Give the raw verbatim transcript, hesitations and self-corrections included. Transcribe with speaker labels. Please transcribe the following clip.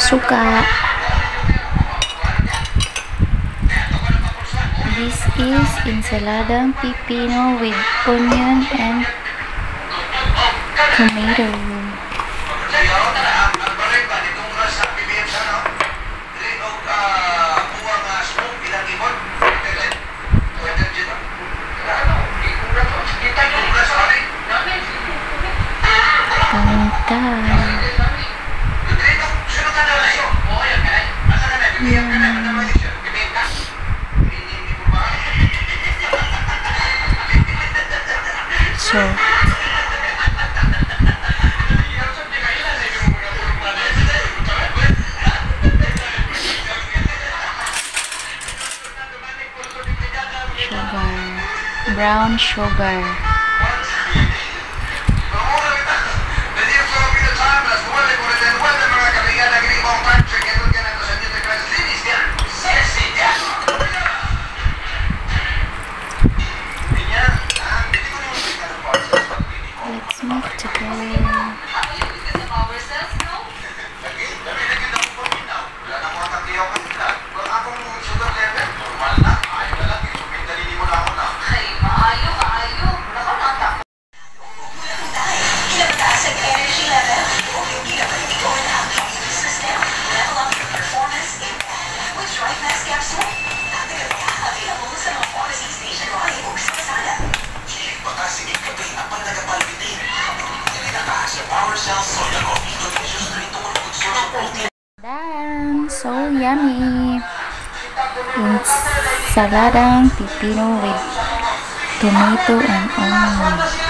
Speaker 1: suka. This is ensaladang pipino with onion and tomato. Pantay. So, sugar, brown sugar. Let's mix together. Dan, so yummy. Ensaladang pipino with tomato and onion.